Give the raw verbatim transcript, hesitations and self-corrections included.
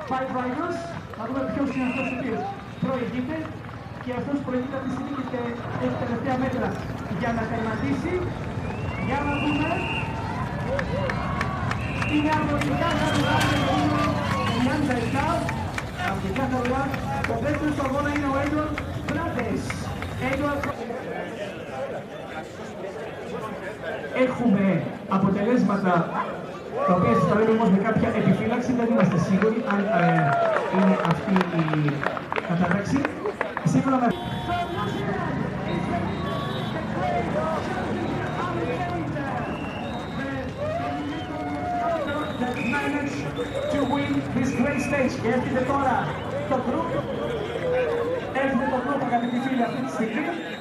five riders. Να δούμε ποιος είναι αυτός ο οποίος προηγείται και αυτός προηγείται αυτή τη στιγμή και έχει τελευταία μέτρα για να τερματίσει. Για να δούμε. Είναι από την Καθαρουά και το νούμερο ενενήντα επτά. Από την Καθαρουά. Το δεύτερο στο αγώνα είναι ο Έντουαρντ Μπράντες. Έχουμε αποτελέσματα τα οποία σας τα λέμε όμως με κάποια επιφύλαξη, δεν είμαστε σίγουροι αν ε, είναι αυτή η κατάταξη. Σύμφωνα με... to win this great stage. Και έρχεται τώρα το group. Έρχεται το group, αγαπητοί φίλοι, αυτή τη στιγμή.